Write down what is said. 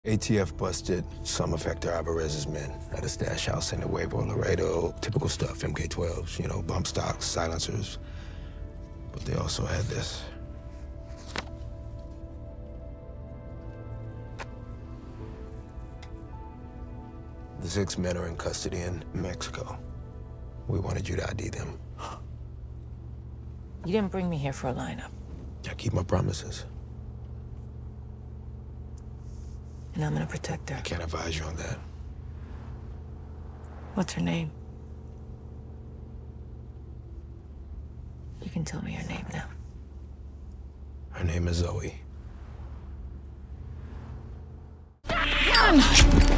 ATF busted some of Hector Alvarez's men at a stash house in Nuevo Laredo. Typical stuff, MK-12s, you know, bump stocks, silencers. But they also had this. The 6 men are in custody in Mexico. We wanted you to ID them. You didn't bring me here for a lineup. I keep my promises. And I'm gonna protect her. I can't advise you on that. What's her name? You can tell me her name now. Her name is Zoe. Run!